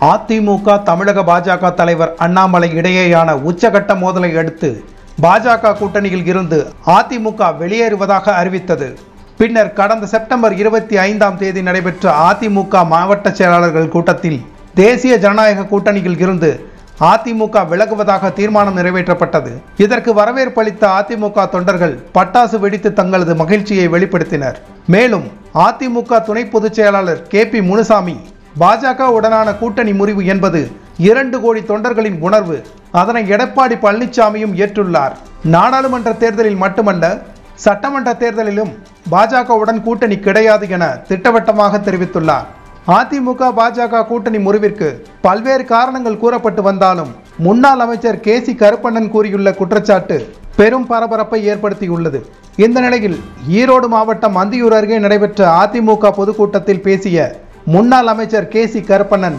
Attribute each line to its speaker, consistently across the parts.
Speaker 1: அதிமுக தமிழக பாஜக தலைவர் அண்ணாமலை இடையேயான உச்சகட்ட மோதலை அடுத்து பாஜக கூட்டணியில் இருந்து அதிமுக வெளியேறுவதாக அறிவித்தது. பின்னர் கடந்த செப்டம்பர் 25ஆம் தேதி நடைபெற்ற அதிமுக மாவட்ட செயலாளர்கள் கூட்டத்தில் தேசிய ஜனநாயக கூட்டணியில் இருந்து அதிமுக விலகுவதாக தீர்மானம் நிறைவேற்றப்பட்டது. இதற்கு வரவேற்பு அளித்த அதிமுக தொண்டர்கள் பட்டாசு வெடித்து தங்களது மகிழ்ச்சியை வெளிப்படுத்தினர். மேலும் அதிமுக துணை பொதுச் செயலாளர் KP முனுசாமி பாஜக உடனான கூட்டணி முறிவு என்பது 2 கோடி தொண்டர்களின் உணர்வு, அதனை எடப்பாடி பழனிசாமியும் ஏற்றுள்ளார். நாடாளுமன்ற தேர்தலில் மட்டுமல்ல, சட்டமன்ற தேர்தலிலும் பாஜகவுடன் கூட்டணி கிடையாது என திட்டவட்டமாக தெரிவித்துள்ளார். அதிமுக பாஜக கூட்டணி முறிவிற்கு பல்வேறு காரணங்கள் கூறப்பட்டு வந்தாலும் முன்னாள் அமைச்சர் KC கருப்பண்ணன் கூறியுள்ள குற்றச்சாட்டு பெரும் பரபரப்பை ஏற்படுத்தியுள்ளது. இந்த நிலையில் ஈரோடு மாவட்டம் அந்தியூர் அருகே நடைபெற்ற அதிமுக பொதுக்கூட்டத்தில் பேசிய முன்னாள் அமைச்சர் KC கருப்பண்ணன்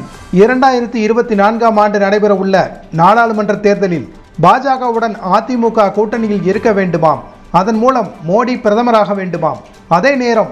Speaker 1: 2024ஆம் ஆண்டு நடைபெற உள்ள நாடாளுமன்ற தேர்தலில் பாஜகவுடன் அதிமுக கூட்டணியில் இருக்க வேண்டுமாம், அதன் மூலம் மோடி பிரதமராக வேண்டுமாம். அதே நேரம்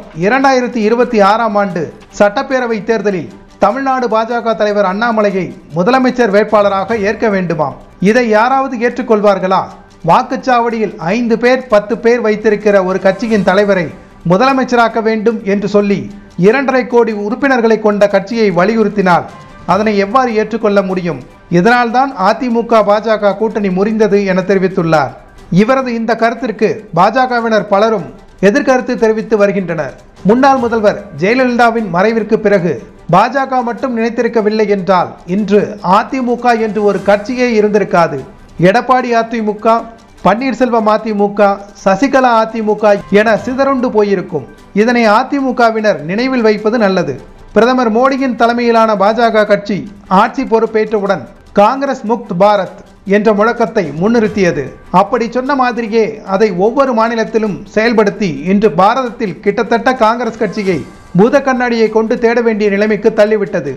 Speaker 1: 2026ஆம் ஆண்டு சட்டப்பேரவை தேர்தலில் தமிழ்நாடு பாஜக தலைவர் அண்ணாமலையை முதலமைச்சர் வேட்பாளராக ஏற்க வேண்டுமாம். இதை யாராவது ஏற்றுக்கொள்வார்களா? வாக்குச்சாவடியில் 5 பேர் 10 பேர் வைத்திருக்கிற ஒரு கட்சியின் தலைவரை முதலமைச்சராக்க வேண்டும் என்று சொல்லி 2.5 கோடி உறுப்பினர்களை கொண்ட கட்சியை வலியுறுத்தினால் அதனை எவ்வாறு ஏற்றுக்கொள்ள முடியும்? இதனால்தான் அதிமுக பாஜக கூட்டணி முறிந்தது என தெரிவித்துள்ளார். இவரது இந்த கருத்திற்கு பாஜகவினர் பலரும் எதிர்கருத்து தெரிவித்து வருகின்றனர். முன்னாள் முதல்வர் ஜெயலலிதாவின் மறைவிற்கு பிறகு பாஜக மட்டும் நினைத்திருக்கவில்லை என்றால் இன்று அதிமுக என்று ஒரு கட்சியே இருந்திருக்காது. எடப்பாடி அதிமுக, பன்னீர்செல்வம் அதிமுக, சசிகலா அதிமுக என சிதறுண்டு போயிருக்கும். இதனை அதிமுகவினர் நினைவில் வைப்பது நல்லது. பிரதமர் மோடியின் தலைமையிலான பாஜக கட்சி ஆட்சி பொறுப்பேற்றவுடன் காங்கிரஸ் முக்த் பாரத் என்ற முழக்கத்தை முன்னிறுத்தியது. அப்படி சொன்ன மாதிரியே அதை ஒவ்வொரு மாநிலத்திலும் செயல்படுத்தி இன்று பாரதத்தில் கிட்டத்தட்ட காங்கிரஸ் கட்சியை பூத கண்ணாடியை கொண்டு தேட வேண்டிய நிலைமைக்கு தள்ளிவிட்டது.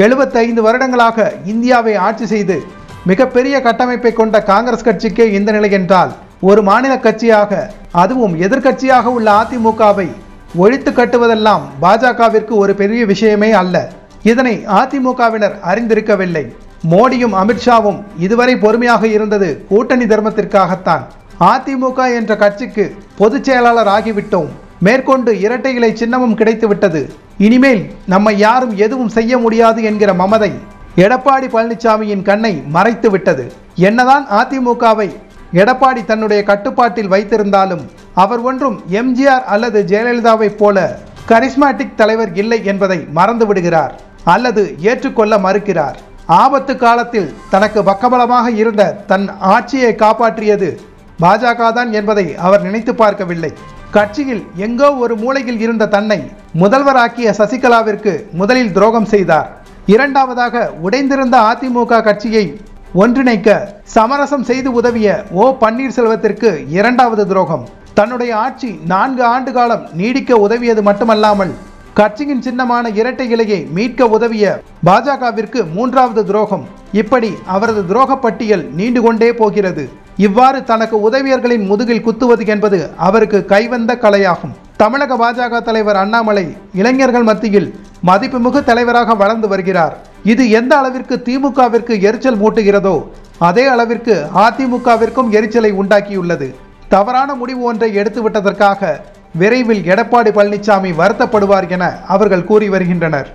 Speaker 1: 75 வருடங்களாக இந்தியாவை ஆட்சி செய்து மிகப்பெரிய கட்டமைப்பை கொண்ட காங்கிரஸ் கட்சிக்கே இந்த நிலை என்றால் ஒரு மாநில கட்சியாக, அதுவும் எதிர்கட்சியாக உள்ள அதிமுகவை ஒழித்து கட்டுவதெல்லாம் பாஜகவிற்கு ஒரு பெரிய விஷயமே அல்ல. இதனை அதிமுகவினர் அறிந்திருக்கவில்லை. மோடியும் அமித்ஷாவும் இதுவரை பொறுமையாக இருந்தது கூட்டணி தர்மத்திற்காகத்தான். அதிமுக என்ற கட்சிக்கு பொதுச் செயலாளர் ஆகிவிட்டோம், மேற்கொண்டு இரட்டை இலை சின்னமும் கிடைத்துவிட்டது, இனிமேல் நம்மை யாரும் எதுவும் செய்ய முடியாது என்கிற மமதை எடப்பாடி பழனிசாமியின் கண்ணை மறைத்து விட்டது. என்னதான் அதிமுகவை எடப்பாடி தன்னுடைய கட்டுப்பாட்டில் வைத்திருந்தாலும் அவர் ஒன்றும் MGR அல்லது ஜெயலலிதாவை போல கரிஸ்மாட்டிக் தலைவர் இல்லை என்பதை மறந்து விடுகிறார் அல்லது ஏற்றுக்கொள்ள மறுக்கிறார். ஆபத்து காலத்தில் தனக்கு பக்கபலமாக இருந்த தன் ஆட்சியை காப்பாற்றியது பாஜக தான் என்பதை அவர் நினைத்து பார்க்கவில்லை. கட்சியில் எங்கோ ஒரு மூலையில் இருந்த தன்னை முதல்வராக்கிய சசிகலாவிற்கு முதலில் துரோகம் செய்தார். இரண்டாவதாக உடைந்திருந்த அதிமுக கட்சியை ஒன்றிணைக்க சமரசம் செய்து உதவிய பன்னீர்செல்வத்திற்கு 2வது துரோகம். தன்னுடைய ஆட்சி 4 ஆண்டு காலம் நீடிக்க உதவியது மட்டுமல்லாமல் கட்சியின் சின்னமான இரட்டை இலையை மீட்க உதவிய பாஜகவிற்கு 3வது துரோகம். இப்படி அவரது துரோக பட்டியல் நீண்டு கொண்டே போகிறது. இவ்வாறு தனக்கு உதவியர்களின் முதுகில் குத்துவது என்பது அவருக்கு கைவந்த கலையாகும். தமிழக பாஜக தலைவர் அண்ணாமலை இளைஞர்கள் மத்தியில் மதிப்புமிகு தலைவராக வளர்ந்து வருகிறார். இது எந்த அளவிற்கு திமுகவிற்கு எரிச்சல் மூட்டுகிறதோ அதே அளவிற்கு அதிமுகவிற்கும் எரிச்சலை உண்டாக்கியுள்ளது. தவறான முடிவு ஒன்றை எடுத்துவிட்டதற்காக விரைவில் எடப்பாடி பழனிசாமி வருத்தப்படுவார் என அவர்கள் கூறி வருகின்றனர்.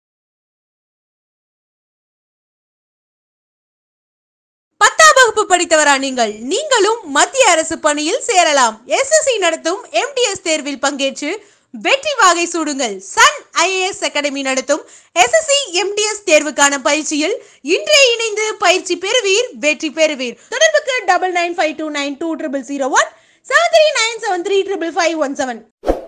Speaker 2: படித்தவரா நீங்களும் மத்திய அரசு பணியில் சேரலாம். SSC நடத்தும் MTS தேர்வில் பங்கேற்று வெற்றி வாகை சூடுங்கள். சன் IAS அகாடமி நடத்தும் SSC MTS தேர்வுக்கான பயிற்சியில் இன்றே இணைந்து பயிற்சி பெறுவீர், வெற்றி பெறுவீர். தொடர்புக்கு 9952920001 7397355517.